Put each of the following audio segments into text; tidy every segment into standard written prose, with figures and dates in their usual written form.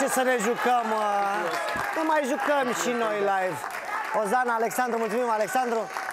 să ne jucăm, ne mai jucăm și noi live. Ozana, Alexandru, mulțumim, Alexandru.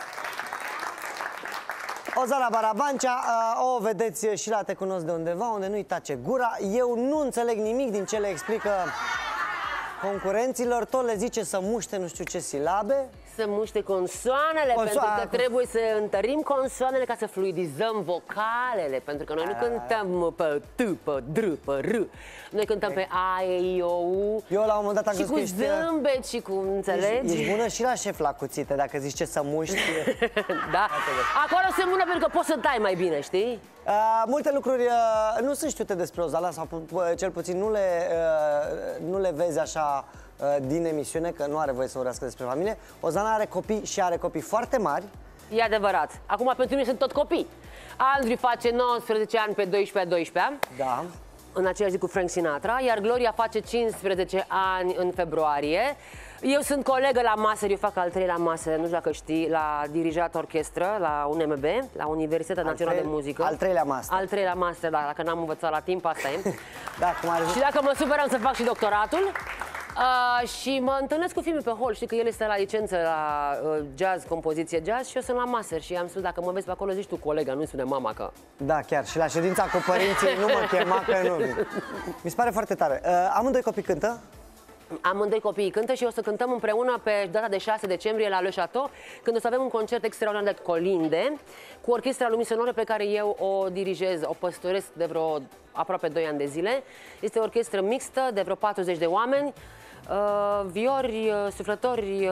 Ozana Barabancea, o vedeți și la Te cunosc de undeva, unde nu-i tace gura. Eu nu înțeleg nimic din ce le explică concurenților, tot le zice să muște nu știu ce silabe. Să muște consoanele, pentru că trebuie să întărim consoanele ca să fluidizăm vocalele. Pentru că noi nu cântăm pe T, pe Dr, pe R. Noi cântăm pe A, E, I, O, U. Eu la un moment dat am și cu zâmbet și cu, înțelegi? Ești bună și la șef la cuțite, dacă zici ce să muști. Da, acolo sunt bună pentru că poți să tai mai bine, știi? Multe lucruri nu sunt știute despre Ozana, sau cel puțin nu le vezi așa din emisiune, că nu are voie să vorbească despre familie. Ozana are copii și are copii foarte mari. E adevărat. Acum pentru mine sunt tot copii. Andrew face 19 ani pe 12 ani. Da. În aceeași zi cu Frank Sinatra, iar Gloria face 15 ani în februarie. Eu sunt colegă la master, eu fac al treilea master, nu știu dacă știi, la dirijat orchestră, la UNMB, la Universitatea Națională de Muzică. Al treilea master. Al treilea master, da, dacă n-am învățat la timp, asta e. Da, cum are și dacă mă superam să fac și doctoratul. Și mă întâlnesc cu Fimi pe hol, știi că el este la licență la jazz, compoziție jazz și eu sunt la master și am spus, dacă mă vezi pe acolo, zici tu colega, nu-i spune mama că... Da, chiar, și la ședința cu părinții nu mă chema că nu vin. Mi se pare foarte tare. Amândoi copii cântă? Amândoi copiii cântă și o să cântăm împreună pe data de 6 decembrie la Le Chateau, când o să avem un concert extraordinar de colinde cu Orchestra Lumii Sonore pe care eu o dirigez, o păstoresc de vreo aproape 2 ani de zile. Este o orchestră mixtă de vreo 40 de oameni, viori, suflători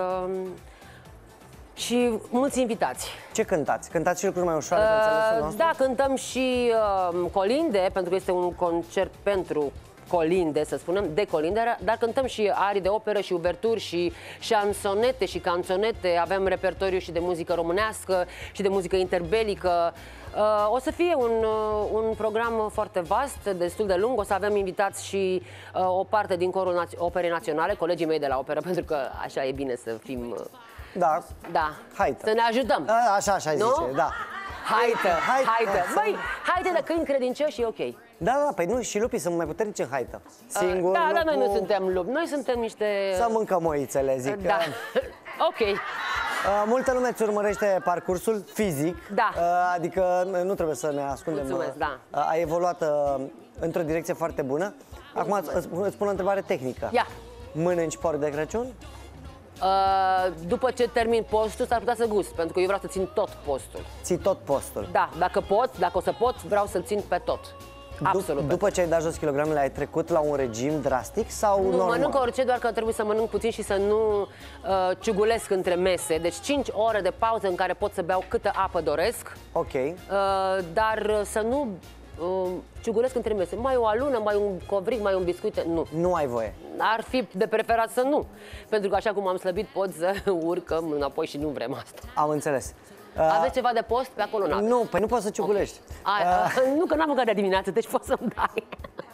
și mulți invitați. Ce cântați? Cântați și lucruri mai ușoare pe înțelesul nostru? Da, cântăm și colinde, pentru că este un concert pentru colinde, să spunem, de colinde, dar cântăm și arii de operă și uverturi și șansonete și canțonete. Avem repertoriu și de muzică românească și de muzică interbelică. O să fie un program foarte vast, destul de lung. O să avem invitați și o parte din corul Operei Naționale, colegii mei de la operă, pentru că așa e bine să fim... Da. Da. Haită. Să ne ajutăm. Așa zice, da. Haită. Băi, haide de câini credincioși e ok. Da, păi nu, și lupii sunt mai puternici în haită. Singur da, dar noi nu suntem lupi, noi suntem niște... Să mâncăm oițele, zic. Da, ok. Multă lume îți urmărește parcursul fizic. Da. Adică nu trebuie să ne ascundem. Mulțumesc, da. Ai evoluat într-o direcție foarte bună. Acum îți pun o întrebare tehnică. Ia. Mănânci porc de Crăciun? După ce termin postul, s-ar putea să gust, pentru că eu vreau să țin tot postul. Ții tot postul? Da, dacă o să pot, vreau să-l țin pe tot. Absolut. După ce ai dat jos kilogramele, ai trecut la un regim drastic sau nu, normal? Mănânc orice, doar că trebuie să mănânc puțin și să nu ciugulesc între mese. Deci 5 ore de pauză în care pot să beau câtă apă doresc. Ok. Dar să nu ciugulesc între mese. Mai o alună, mai un covric, mai un biscuit, nu. Nu ai voie. Ar fi de preferat să nu. Pentru că așa cum am slăbit, pot să urcăm înapoi și nu vrem asta. Am înțeles. Aveți ceva de post pe acolo? Nu, păi nu poți să ciugulești. Okay. Nu, că n-am mâncat de dimineață, deci poți să-mi dai.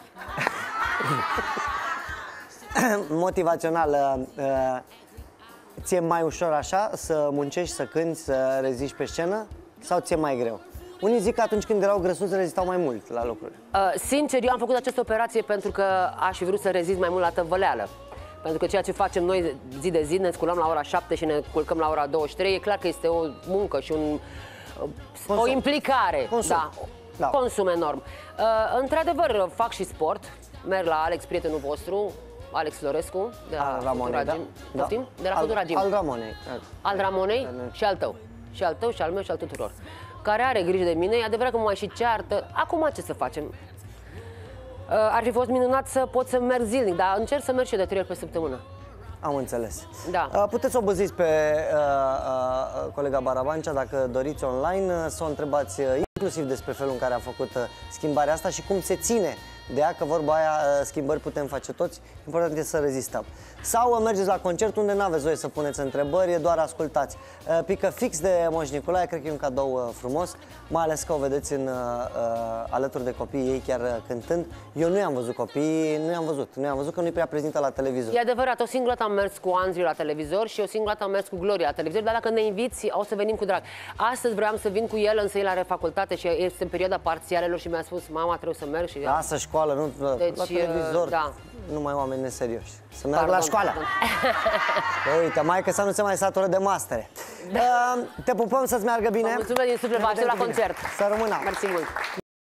Motivațional, ți-e mai ușor așa să muncești, să cânti, să reziști pe scenă? Sau ți-e mai greu? Unii zic că atunci când erau grăsuți rezistau mai mult la lucruri. Sincer, eu am făcut această operație pentru că aș fi vrut să rezist mai mult la tăvăleală. Pentru că ceea ce facem noi zi de zi, ne sculăm la ora 7 și ne culcăm la ora 23, e clar că este o muncă și o implicare. Da. Consum enorm. Într-adevăr, fac și sport. Merg la Alex, prietenul vostru, Alex Florescu, de la Futura Gym. Poftim? De la Futura Gym. Al Ramonei. Al Ramonei și al tău. Și al tău, și al meu, și al tuturor. Care are grijă de mine, e adevărat că mă mai și ceartă. Acum ce să facem? Ar fi fost minunat să pot să merg zilnic, dar încerc să merg și de 3 ori pe săptămână. Am înțeles. Da. Puteți să o băziți pe colega Barabancea dacă doriți online, să o întrebați inclusiv despre felul în care a făcut schimbarea asta și cum se ține de ea, că vorba aia, schimbări putem face toți, important e să rezistăm. Sau mergeți la concert unde nu aveți voie să puneți întrebări, doar ascultați. Pică fix de Moș Nicolae, cred că e un cadou frumos, mai ales că o vedeți alături de copiii ei chiar cântând. Eu nu i-am văzut copiii, nu i-am văzut că nu-i prea prezintă la televizor. E adevărat, o singură dată am mers cu Andrew la televizor și o singură dată am mers cu Gloria la televizor, dar dacă ne inviți, o să venim cu drag. Astăzi vreau să vin cu el, însă el are facultate și este în perioada parțialelor și mi-a spus, mama, trebuie să merg și... Lasă școală, nu deci, la televizor. Da. numai oameni neserioși. Să meargă la școală. Uite, maică să nu se mai satură de mastere. Te pupăm, să-ți meargă bine. Mulțumesc din suflet, vă aștept la concert. Să rămână. Mersi mult.